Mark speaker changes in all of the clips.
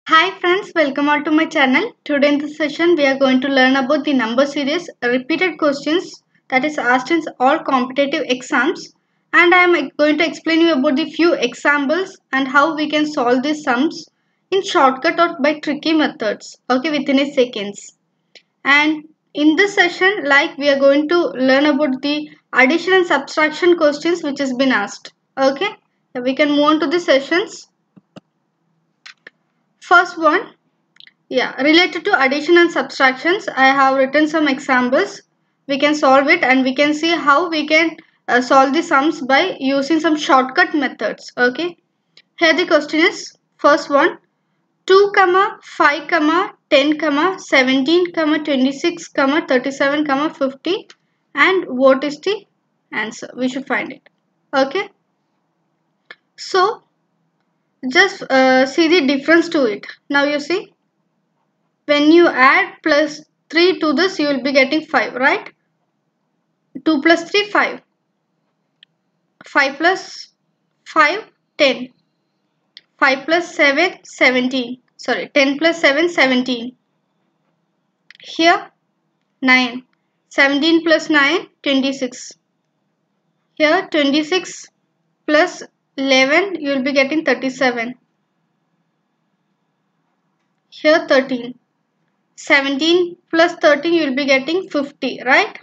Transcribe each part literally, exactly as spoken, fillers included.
Speaker 1: Hi friends, welcome all to my channel. Today in this session we are going to learn about the number series repeated questions that is asked in all competitive exams, and I am going to explain you about the few examples and how we can solve these sums in shortcut or by tricky methods, okay, within a seconds. And in this session, like we are going to learn about the addition and subtraction questions which has been asked, okay. We can move on to the sessions. First one, yeah, related to addition and subtractions, I have written some examples. We can solve it and we can see how we can uh, solve the sums by using some shortcut methods. Okay. Here the question is, first one, two, five, ten, seventeen, twenty-six, thirty-seven, fifty, and what is the answer? We should find it. Okay. So, just uh, see the difference to it. Now you see, when you add plus three to this, you will be getting five, right? two plus three, five. five plus five, ten. five plus seven, seventeen. Sorry, ten plus seven, seventeen. Here, nine. seventeen plus nine, twenty-six. Here, twenty-six plus eleven, you will be getting thirty-seven. Here, thirteen. seventeen plus thirteen, you will be getting fifty, right?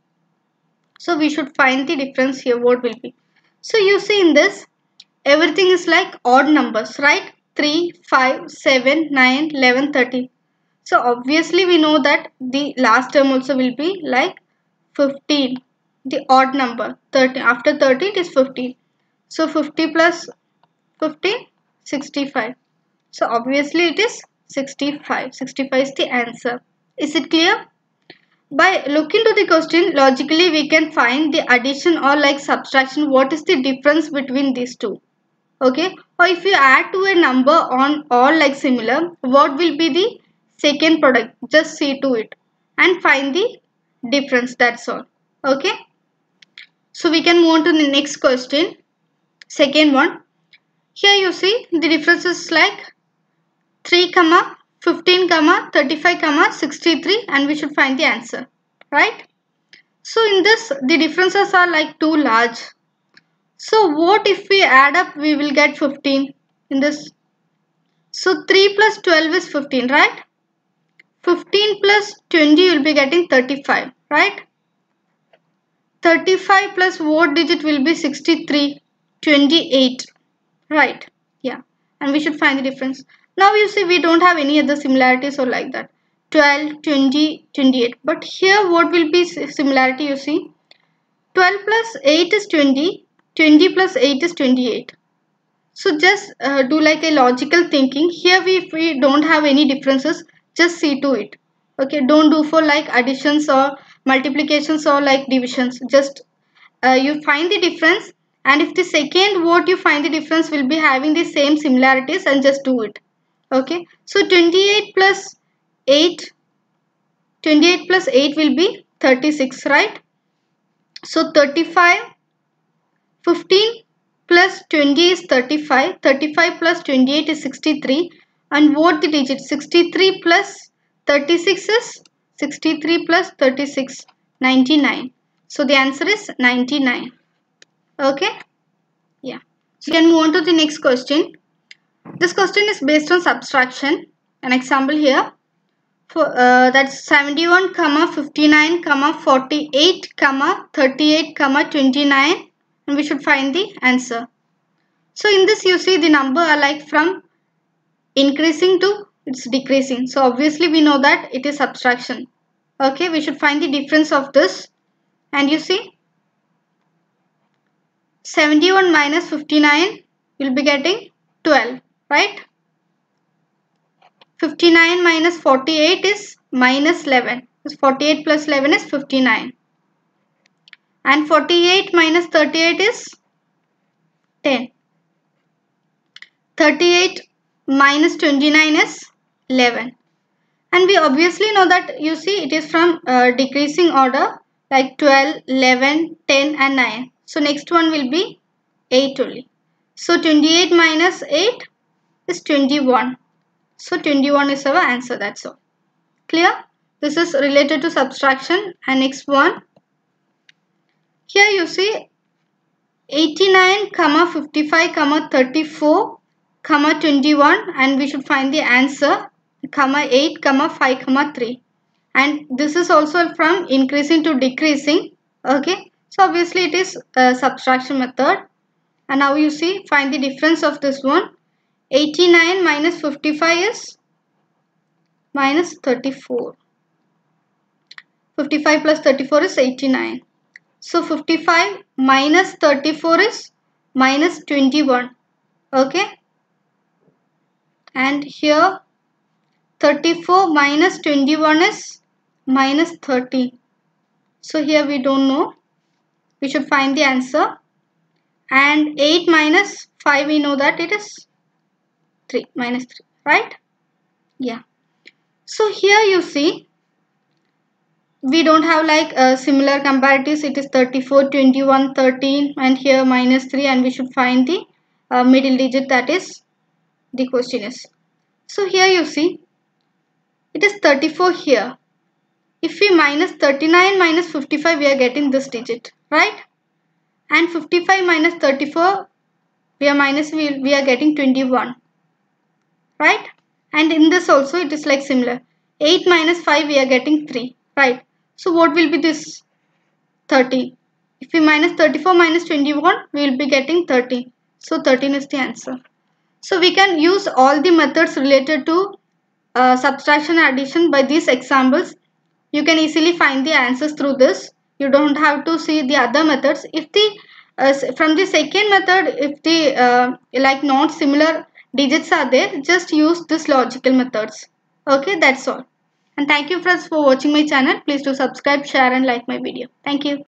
Speaker 1: So we should find the difference here. What will be? So you see in this, everything is like odd numbers, right? three, five, seven, nine, eleven, thirteen. So obviously we know that the last term also will be like fifteen. The odd number. thirteen. After thirteen it is fifteen. So fifty plus fifteen, sixty-five. So obviously it is sixty-five. sixty-five is the answer. Is it clear? By looking to the question, logically we can find the addition or like subtraction. What is the difference between these two? Okay. Or if you add to a number on all like similar, what will be the second product? Just see to it and find the difference. That's all. Okay. So we can move on to the next question. Second one. Here you see the difference is like three, fifteen, thirty-five, sixty-three, and we should find the answer, right? So in this the differences are like too large. So what if we add up, we will get fifteen in this. So three plus twelve is fifteen, right? fifteen plus twenty you will be getting thirty-five, right? thirty-five plus what digit will be sixty-three, twenty-eight, right? Yeah, and we should find the difference. Now you see we don't have any other similarities or like that. twelve, twenty, twenty-eight. But here what will be similarity, you see? twelve plus eight is twenty. twenty plus eight is twenty-eight. So just uh, do like a logical thinking. Here we, if we don't have any differences, just see to it. Okay, don't do for like additions or multiplications or like divisions. Just uh, you find the difference, and if the second what you find the difference will be having the same similarities, and just do it. Okay, so twenty-eight plus eight, twenty-eight plus eight will be thirty-six, right? So thirty-five, fifteen plus twenty is thirty-five, thirty-five plus twenty-eight is sixty-three, and what the digit? sixty-three plus thirty-six is sixty-three plus thirty-six, ninety-nine. So the answer is ninety-nine. Okay, yeah. So you can move on to the next question. This question is based on subtraction. An example here. For uh, that's seventy-one, fifty-nine, forty-eight, thirty-eight, twenty-nine, and we should find the answer. So in this you see the number are like from increasing to it's decreasing. So obviously we know that it is subtraction. Okay, we should find the difference of this, and you see seventy-one minus fifty-nine you'll be getting twelve, right? fifty-nine minus forty-eight is minus eleven. forty-eight plus eleven is fifty-nine. And forty-eight minus thirty-eight is ten. thirty-eight minus twenty-nine is eleven. And we obviously know that you see it is from uh, decreasing order like twelve, eleven, ten and nine. So next one will be eight only. So twenty-eight minus eight is twenty-one. So twenty-one is our answer. That's all. Clear? This is related to subtraction. And next one. Here you see eighty-nine, fifty-five, thirty-four, twenty-one, and we should find the answer, eight, five, three. And this is also from increasing to decreasing. Okay, so obviously it is a subtraction method. And now you see, find the difference of this one. eighty-nine minus fifty-five is minus thirty-four. fifty-five plus thirty-four is eighty-nine. So fifty-five minus thirty-four is minus twenty-one. Okay. And here thirty-four minus twenty-one is minus thirty. So here we don't know. We should find the answer. And eight minus five, we know that it is three. Minus three. Right? Yeah. So here you see, we don't have like uh, similar comparatives. It is thirty-four, twenty-one, thirteen, and here minus three, and we should find the uh, middle digit, that is the question is. So here you see, it is thirty-four here. If we minus thirty-nine minus fifty-five, we are getting this digit, right? And fifty-five minus thirty-four, we are minus, we, we are getting twenty-one, right? And in this also it is like similar. eight minus five, we are getting three, right? So what will be this? thirteen. If we minus thirty-four minus twenty-one, we will be getting thirteen. So thirteen is the answer. So we can use all the methods related to uh, subtraction and addition by these examples. You can easily find the answers through this. You don't have to see the other methods. If the uh, from the second method, if the uh, like not similar digits are there, just use this logical methods. Okay, that's all. And thank you friends for watching my channel. Please do subscribe, share and like my video. Thank you.